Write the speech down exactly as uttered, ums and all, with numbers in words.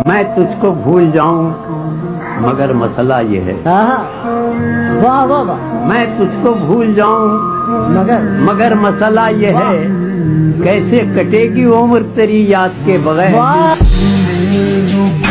मैं तुझको भूल जाऊं मगर मसला ये है। वाह वाह वाह। मैं तुझको भूल जाऊं मगर मगर मसला ये है, कैसे कटेगी उम्र तेरी याद के बगैर। वाह।